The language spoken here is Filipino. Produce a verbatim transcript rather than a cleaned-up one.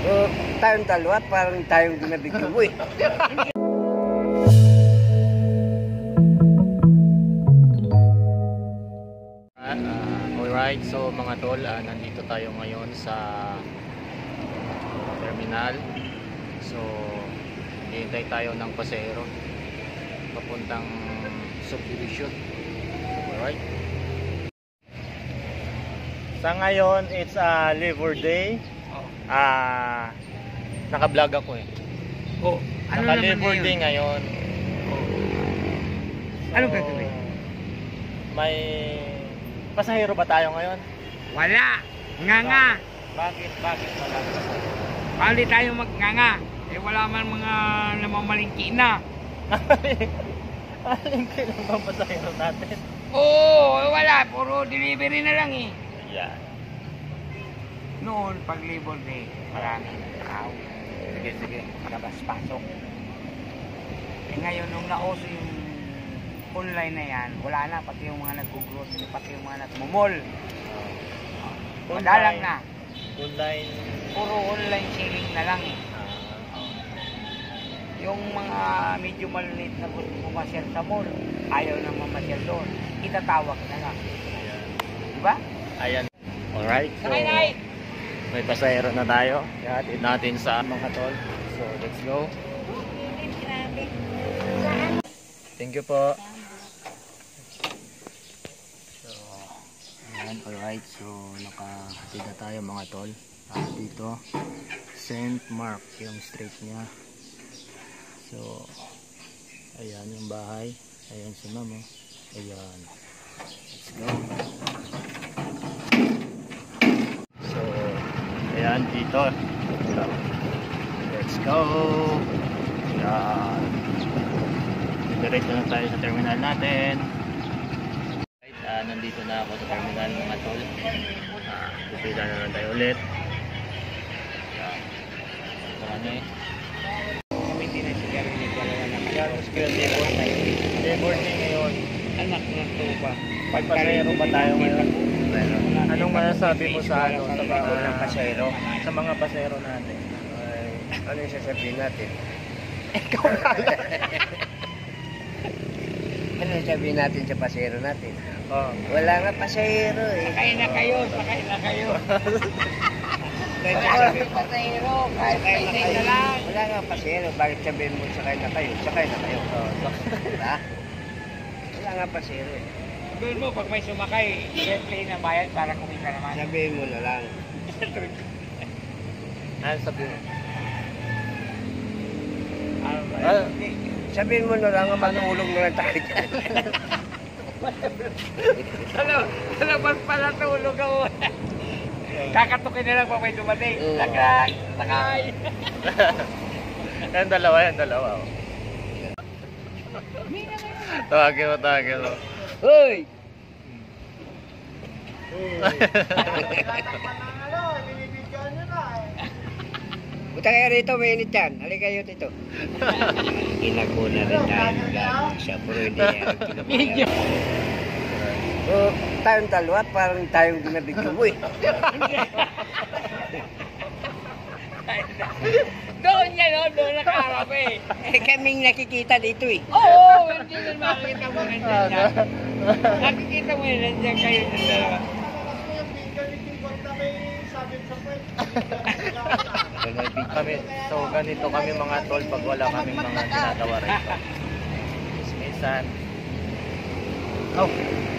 O, tayong dalawa, parang tayong ginabigyan mo eh. Uh, alright, so mga tol, uh, nandito tayo ngayon sa terminal. So, hihintay tayo ng pasahero papuntang subdivision. Alright. Sa ngayon, it's a Labor Day. Ah, uh, naka-vlog ako eh. Oh, ano naka-Labor Day ngayon. Oh. So, ano gagawin? May pasahero ba tayo ngayon? Wala. Nganga. Bakit? Bakit wala? Bali tayo magnganga. Eh wala man mga namamalingki na. Malingki lang bang pasahero natin? Oo, wala. Puro delivery na lang eh. Yeah. Noon, pag Labor Day, maraming tao. Sige, sige. Labas-pasok. Eh ngayon, nung nauso yung online na yan, wala na. Pati yung mga nag-grocery, pati yung mga nag-mall. Uh, Madalang na. Online. Puro online selling na lang eh. Yung mga medyo maliliit na gusto pumasyal sa mall, ayaw na mamasyal doon. Itatawag na lang. Ayan. Diba? Ayan. Alright. So, may pasahero na tayo. Ihatid natin sa mga tol. So, let's go. Thank you po. So, ayan. Alright. So, nakahatid na tayo mga tol. At dito, Saint Mark yung street niya. So, ayan yung bahay. Ayan si mama. Ayan. Let's go. So, ayan dito. So, let's go. Ayan. Diretso na tayo sa terminal natin. Right, uh, nandito na ako sa terminal mga tol. Uh, Pupila na lang tayo ulit. Ayan. Ito kami. Labor Day ngayon. Anak ng tuba. Pasahero ba tayo ngayon? Anong masasabi mo sa ano sa mga pasahero? Sa mga pasahero natin? Ay, ano yung sasabihin natin? Ikaw na. Ano yung sabihin natin sa pasahero natin? Oh. Wala nga pasahero eh. Sakay na kayo, sakay na kayo. Wala kami pasahero, kahit kayo na lang. Wala nga pasahero, bakit sabihin mo sakay na kayo? Sakay na kayo. Oh, so, Diba? Wala nga pasahero eh. Sabihin mo, pag may sumakay, siyempre na bayad para kumita naman. Sabihin mo na lang. ano sabi mo? Ano ba? Ah, Sabihin mo na lang, matulog na lang tayo dyan. Ano? Ano ba pala tulog ako? Kakatukin na lang pa may dumating. Oo. Sakay! Sakay! yan dalawa, yan dalawa. Oh. Tawagin mo, tawagin mo. Hoy! Buta kayo rito, mainit yan. Halika kayo dito. Inaguna rin tayo ng gano'n siya, pero hindi yan. Medyo. O, tayong dalawa, parang tayong ginabigyan mo eh. Doon yan, no? Doon nakaharap eh. Eh, kaming nakikita dito eh. Oo, hindi na makikita mo nandiyan yan. Nakikita mo yun, nandiyan kayo sa dalawa. Kami, so ganito kami mga tol pag wala kami mga ginagawa rito. Minsan, oh,